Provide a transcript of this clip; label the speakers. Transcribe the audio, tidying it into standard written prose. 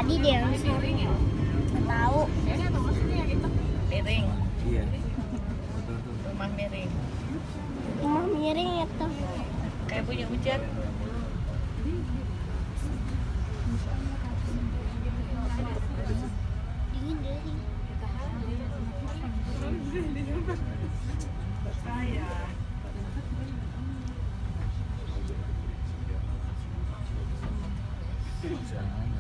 Speaker 1: tadi deh yang di sini. Nggak tahu.
Speaker 2: Miring.
Speaker 3: Iya.
Speaker 2: Rumah miring.
Speaker 1: Rumah miring itu.
Speaker 2: Kayak punya hujan.
Speaker 1: Dingin deh.
Speaker 3: Jangan.